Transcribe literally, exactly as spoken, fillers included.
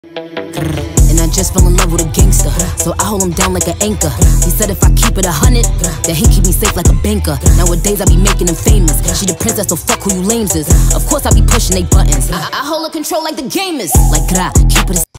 And I just fell in love with a gangster, so I hold him down like an anchor. He said if I keep it a hundred, that he keep me safe like a banker. Nowadays I be making him famous. She the princess, so fuck who you lames is. Of course I be pushing they buttons. I, I hold her control like the game is. Like gra, keep it a